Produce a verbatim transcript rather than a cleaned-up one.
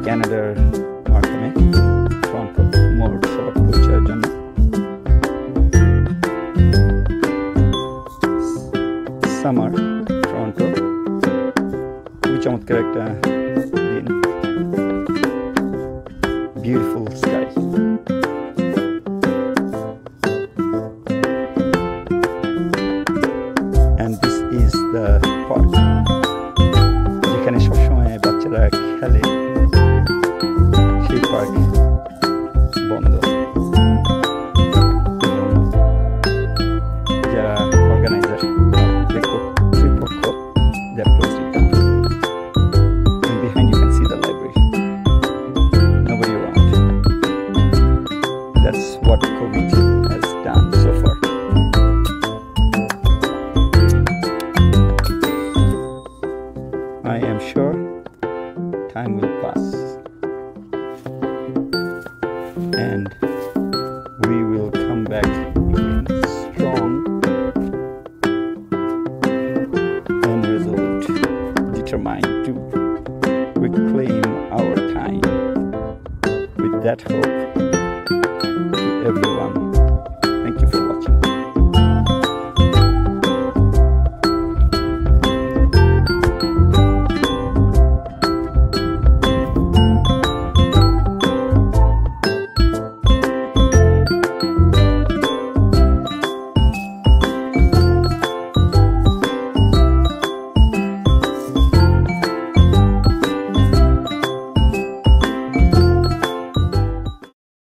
ক্যানাডার মার্কামে Toronto মোড় সড়ক পরিচয়ের জন্য সামার টরন্টো খুবই চমৎকার একটা দিন beautiful sky and this is the park যেখানে সবসময় বাচ্চারা খেলে সেই পার্ক বন্ধ যারা অর্গানাইজার কর্তৃপক্ষ they're closed it down and behind you can see the library nobody around that's what COVID has done so far. I am sure time will pass and we will come back again strong and resolute, determined to reclaim our time. With that hope to everyone.